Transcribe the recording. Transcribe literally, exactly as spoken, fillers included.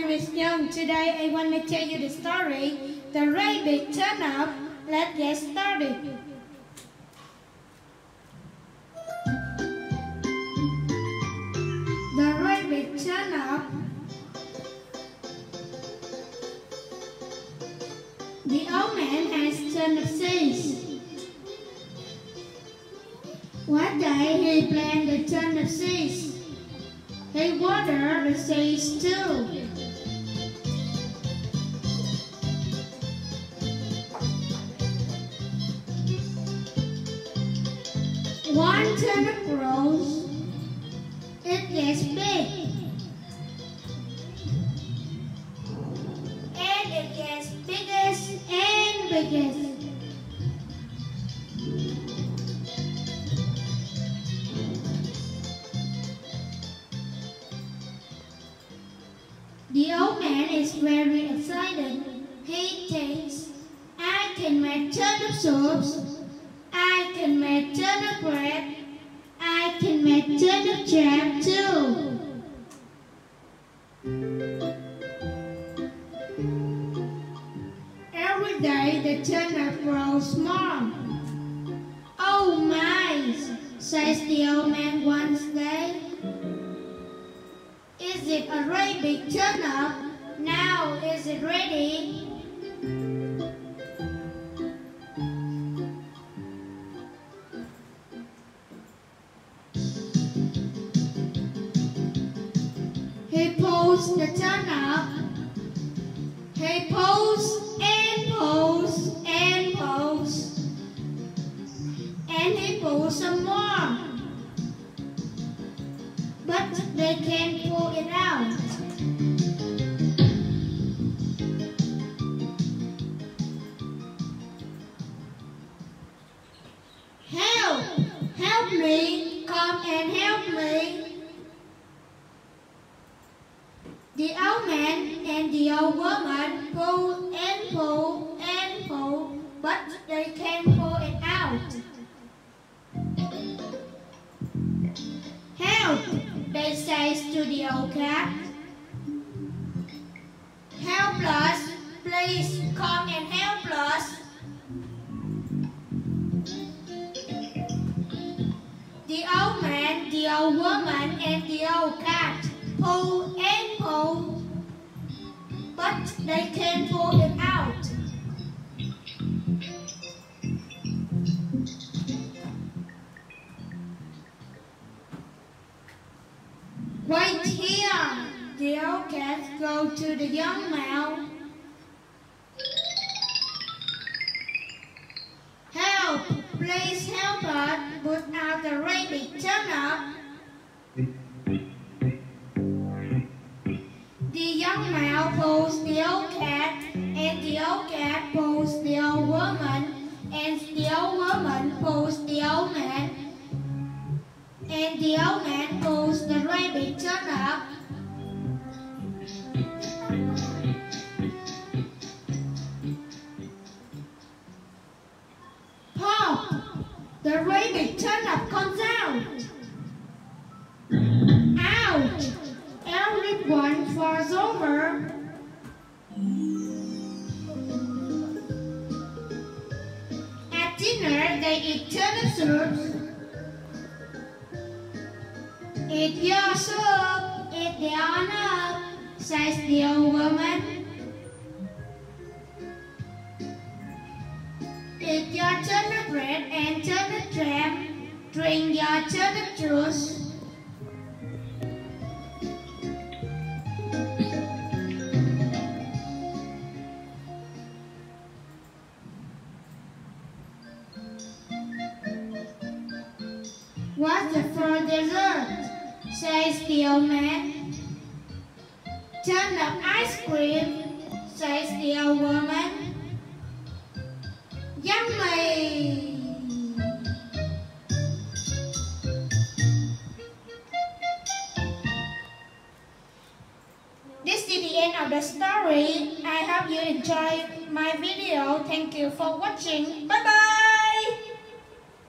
Christian. Today I want to tell you the story, The Rabbit Turnip. Let's get started. The Rabbit Turnip. The old man has turnip seeds. One day he planted the turnip seeds. He watered the seeds too. One turnip grows, it gets big, and it gets biggest and biggest. The old man is very excited. He thinks, I can make turnip soups, I can make turnip bread, I can make turnip jam too. Every day the turnip grows more. Oh my, says the old man one day. Is it a rabbit turnip? Now is it ready? He pulls the turnip. He pulls and pulls and pulls. And he pulls some more. But they can't pull it out. Help! Help me! Come and help me! The old man and the old woman pull and pull and pull, but they can't pull it out. Help! They say to the old cat. Help us! Please come and help us! The old man, the old woman, and the old cat pull and pull, but they can't pull it out. Right here, the old cat goes to the young mouse. Help! Please help us put out the rabbit turnip. The young mouse pulls the old cat, and the old cat pulls the old woman, and the old woman pulls the old man, and the old man pulls the rabbit turnip. Pop! The rabbit turnip comes out. Ouch! Everyone falls over. At dinner, they eat turnip soup. Eat your soup, eat the turnip, says the old woman. Eat your turnip bread and turnip jam, drink your turnip juice. What's the for dessert? Says the old man. Turnip ice cream, says the old woman. Yummy! This is the end of the story. I hope you enjoyed my video. Thank you for watching. Bye bye!